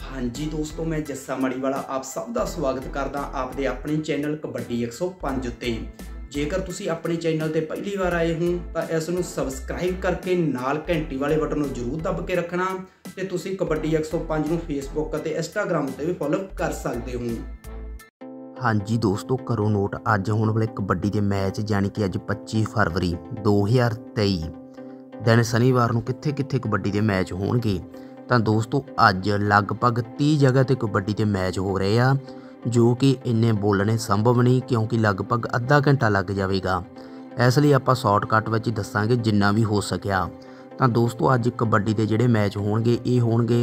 हाँ जी दोस्तों, मैं जस्सा मड़ीवाला आप सब का स्वागत करदा आपदे अपने चैनल कबड्डी 105 उत्ते। जेकर तुसी अपने चैनल ते पहली बार आए हो तो इसनूं सबसक्राइब करके नाल घंटी वाले बटन नूं जरूर दब के रखना ते तुसी कबड्डी 105 नूं फेसबुक ते इंस्टाग्राम ते भी फॉलो कर सकते हो। हाँ जी दोस्तों, करो नोट अज होने वाले कबड्डी के मैच यानी कि अज 25 फरवरी 2023 दिन शनिवार नूं कित्थे कित्थे कबड्डी के मैच होणगे। तो दोस्तों अज लगभग 30 जगह ते कबड्डी के मैच हो रहे आ, जो कि इन्ने बोलने संभव नहीं क्योंकि लगभग अद्धा घंटा लग जाएगा। इसलिए आपां शॉर्टकट विच ही दसांगे जिन्ना भी हो सकिया। तो दोस्तों अज कबड्डी के जिहड़े मैच होणगे ये होणगे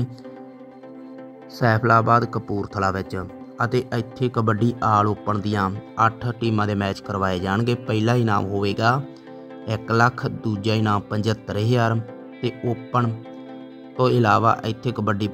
सैफलाबाद कपूरथला विच ਅਤੇ ਇੱਥੇ कबड्डी आल ओपन दियां 8 टीमां ਦੇ मैच करवाए जाएंगे। पहला इनाम होगा 1 ਲੱਖ, दूजा इनाम 75,000 ਤੇ ओपन तो इलावा ਇੱਥੇ कबड्डी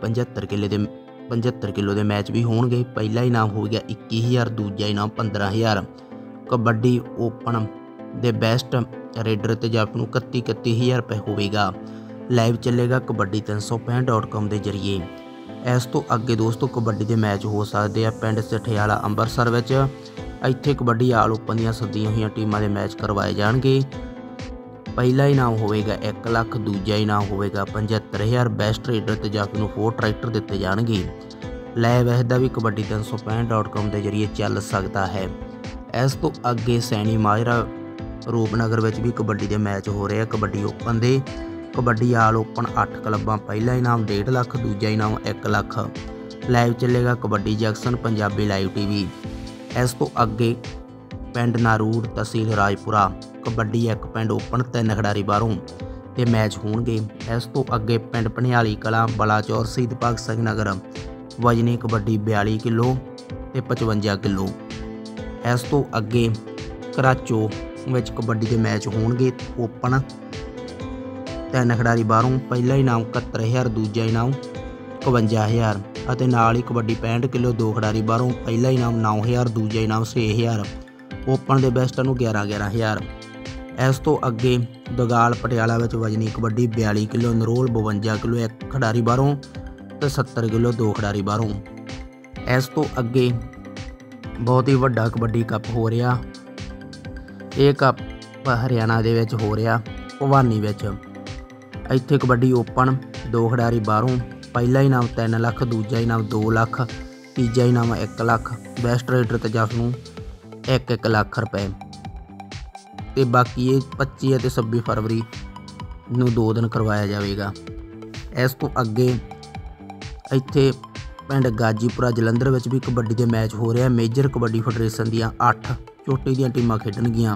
75 किलो के मैच भी होंगे। पहला इनाम होगा 21,000, दूजा इनाम 15,000। कबड्डी ओपन दे बेस्ट रेडर ते जाफी नूं 31,000 रुपये होगा। लाइव चलेगा कबड्डी 365.com के जरिए। इस तो अगे दोस्तों कबड्डी के मैच हो सकते हैं पिंड सठियाला अंबरसर विच। इत्थे कबड्डी आल ओपन दियां सद्दियां होईयां टीमां दे मैच करवाए जाएंगे। पहला इनाम होगा 1 ਲੱਖ, दूजा इनाम होगा 75,000। बेस्ट रेडर ते जाफी नूं 4 ट्रैक्टर दिते जाएंगे। लाइव इसका भी कबड्डी 365.com के जरिए चल सकता है। इस तो अगे सैनी माजरा रूपनगर विच भी कबड्डी के मैच हो रहे हैं कबड्डी ओपन दे। कबड्डी आल ओपन 8 क्लबां, पहला इनाम 1.5 ਲੱਖ, दूजा इनाम 1 ਲੱਖ। लाइव चलेगा kabaddi Jackson Punjabi live TV. इस तो अगे पिंड नारूड़ तहसील राजपुरा कबड्डी 1 पिंड ओपन 3 खिडारी बाहरों ते मैच होणगे। इस तो अगे पिंड भनियाली कलां बलाचौर शहीद भगत सिंह नगर वजनी कबड्डी 42 किलो ते 55 किलो। इस तो अगे कराचो विच कबड्डी के मैच होणगे ओपन 3 खिडारी बाहरों। पहला इनाम 71,000, दूजा इनाम 51,000 ਅਤੇ ਨਾਲ ਹੀ कबड्डी 65 किलो 2 खिडारी बाहरों। पहला इनाम 9,000, दूजा इनाम 6,000। ओपन के बेस्टां नूं 11,000। इस तो अगे दगाल पटियाला विच वजनी कबड्डी 42 किलो नरोल 52 किलो 1 खिडारी बाहरों ते 70 किलो 2 खिडारी बाहरों। इस तो अगे बहुत ही वड्डा कबड्डी कप हो रहा। ये कप हरियाणा दे विच हो रहा भवानी विच। ਇੱਥੇ कबड्डी ओपन 2 खिडारी बाहरों। पहला इनाम 3 ਲੱਖ, दूजा इनाम 2 ਲੱਖ, तीजा इनाम 1 ਲੱਖ। बेस्ट रेडर ते जाफी नूं 1-1 ਲੱਖ रुपए। तो बाकी ये 25 ਅਤੇ 26 फरवरी नूं 2 दिन करवाया जाएगा। इस तो अगे ਇੱਥੇ पिंड गाजीपुरा जलंधर विच भी कबड्डी के मैच हो रहे हैं। मेजर कबड्डी फैडरेशन ਦੀਆਂ 8 चोटी ਦੀਆਂ टीमां खेडणगीਆਂ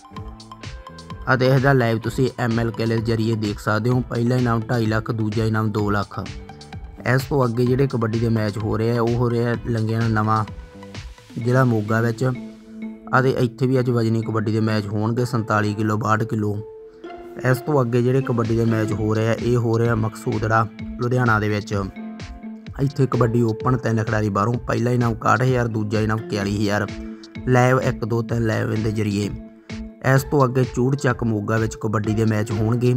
ਅਤੇ इसका लाइव तुसी ML के जरिए देख सकते हो। पहला इनाम 2.5 ਲੱਖ, दूजा इनाम 2 ਲੱਖ। इस तो अगे जिहड़े कबड्डी के मैच हो रहे हैं वो हो रहे हैं लंगियाना नवां जिला मोगा विच। ਅਤੇ ਇੱਥੇ भी अज वजनी कबड्डी के मैच होणगे 47 किलो 62 किलो। इस तो अगे जिहड़े कबड्डी के मैच हो रहे हैं ये हो रहे हैं मकसूदड़ा लुधियाना दे विच। ਇੱਥੇ कबड्डी ओपन 3 खिडारी बाहरों। पहला इनाम 61,000, दूजा इनाम 41,000। लाइव 1 2 3 लाइव के जरिए। इस तो अगे चूड़चक मोगा विच कबड्डी के मैच होणगे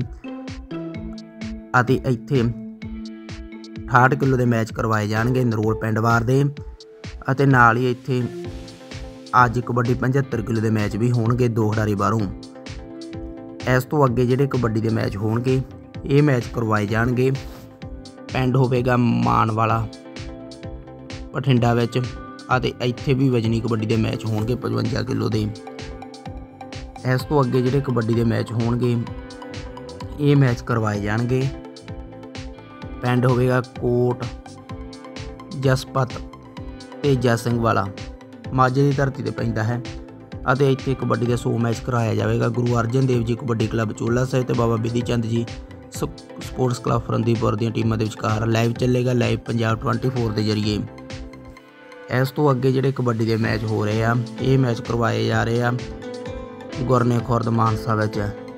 ਅਤੇ ਇੱਥੇ 68 किलो के मैच करवाए जाएंगे नरोल पिंडवार दे। ਅਤੇ ਨਾਲ ही ਇੱਥੇ अज कबड्डी 75 किलो के मैच भी होणगे 2 खिडारी बाहरों। इस तो अगे जिहड़े कबड्डी के मैच होणगे ये मैच करवाए जाएंगे पिंड होवेगा मानवाला बठिंडा विच। ਅਤੇ ਇੱਥੇ भी वजनी कबड्डी के मैच होणगे 55 किलो के। इस तो अगे जिहड़े कबड्डी के मैच होणगे ये मैच करवाए जाएंगे पिंड होवेगा कोट जसपत तेजा सिंह वाला माझे की धरती पर पैंदा है। ਅਤੇ ਇੱਥੇ कबड्डी के 100 मैच कराया जाएगा गुरु अर्जन देव जी कबड्डी क्लब चोला साहिब ते बाबा बिधि चंद जी स्पोर्ट्स क्लब फरंदीपुर दी टीमां दे विचकार। लाइव चलेगा लाइव पंजाब 24 के जरिए। इस तो अगे जिहड़े कबड्डी के मैच हो रहे हैं ये मैच करवाए जा रहे हैं गुरने खुरद मानसा विच।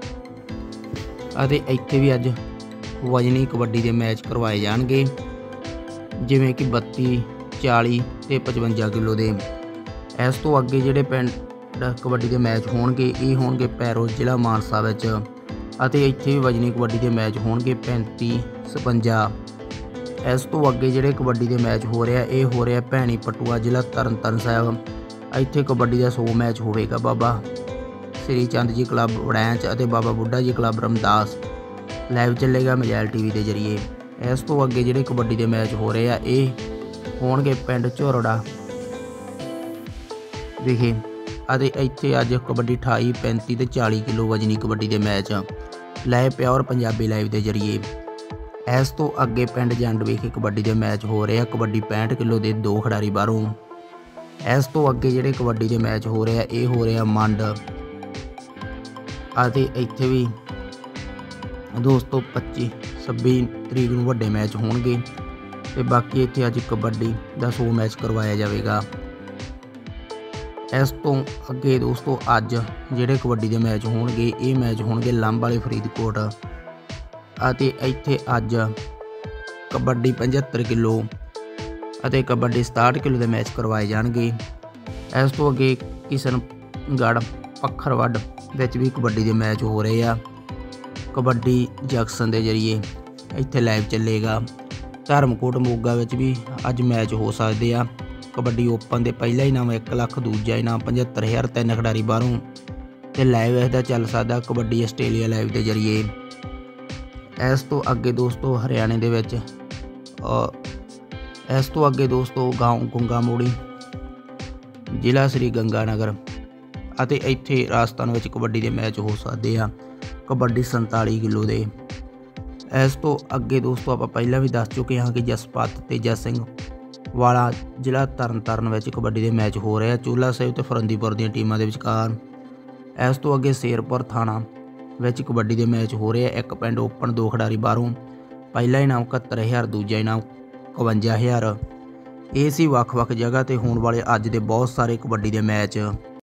ਅਤੇ ਇੱਥੇ भी अज वजनी कबड्डी के मैच करवाए जाएंगे जिवें कि 32 40 ਤੇ 55 किलो के। इस तो अगे जिहड़े पिंड कबड्डी के मैच होणगे ये होणगे पैरो जिला मानसा विच। ਅਤੇ ਇੱਥੇ भी वजनी कबड्डी के मैच होणगे 35 56। इस तो अगे ਜਿਹੜੇ कबड्डी के मैच हो रहे ये हो रहा भैणी पटुआ जिला तरनताਰਨ साहब। ਇੱਥੇ कबड्डी का 100 मैच होगा। बाबा श्री चंद जी क्लब वड़ैंच और बाबा बुढ़ा जी क्लब रमदास लाइव चलेगा मोबाइल TV के जरिए। इस तो अगे ਜਿਹੜੇ कबड्डी के मैच हो रहे ये होणगे पिंड झोरड़ा विखे। ਇੱਥੇ ਅੱਜ कबड्डी 28, 35 ਤੇ 40 किलो वजनी कबड्डी के मैच लाए प्योर पंजाबी लाइव के जरिए। इस तो अगे पिंड जंड विखे कबड्डी के मैच हो रहे कबड्डी 65 किलो के 2 खिडारी बाहरों। इस तो अगे ਜਿਹੜੇ कबड्डी के मैच हो रहे ये हो रहा मंड ਅਤੇ ਇੱਥੇ भी दोस्तों 25, 26 तरीक ਨੂੰ ਵੱਡੇ मैच होणगे ਤੇ बाकी ਇੱਥੇ ਅੱਜ कबड्डी ਦਾ 100 मैच करवाया जाएगा। इस तो अगे दोस्तों अज ਜਿਹੜੇ कबड्डी के मैच होणगे ये मैच होणगे लंब वाले फरीदकोट ਅਤੇ ਇੱਥੇ ਅੱਜ कबड्डी 75 किलो ਅਤੇ कबड्डी 67 किलो के मैच करवाए जाएंगे। इस तो अगे किशनगढ़ पखरवढ़ विच भी कबड्डी के मैच हो रहे हैं कबड्डी जंक्शन के जरिए इत्थे लाइव चलेगा। धर्मकोट मोगा विच भी अज मैच हो सकते हैं। कबड्डी ओपन के पहला इनाम 1 लाख, दूजा इनाम 75,000, 3 खिडारी बाहरों तो लाइव इसका चल सकता कबड्डी आस्ट्रेलिया लाइव के जरिए। इस तो अगे दोस्तों हरियाणे दे विच इस तो अगे दोस्तों गांव गुंगा मोड़ी जिला श्री गंगानगर ਅਤੇ ਇੱਥੇ राजस्थान ਵਿੱਚ कबड्डी के मैच हो सकते हैं कबड्डी 47 किलो के। इस तो अगे दोस्तों आप पहला भी दस चुके हाँ कि जसपात तेजा सिंह वाला जिला तरनताਰਨ ਵਿੱਚ कबड्डी के मैच हो रहे हैं चूल्हा ਸਾਹਿਬ ਤੇ ਫਰੰਦੀਪੁਰ ਦੀਆਂ ਟੀਮਾਂ ਦੇ ਵਿਚਕਾਰ। इस तो अगे शेरपुर थाना ਵਿੱਚ कबड्डी के मैच हो रहे हैं एक पिंड ओपन 2 खिडारी बाहरों। पहला इनाम 71,000, दूजा इनाम 51,000। ये सी ਵੱਖ-ਵੱਖ जगह ਤੇ ਹੋਣ वाले अज के बहुत सारे कबड्डी के मैच।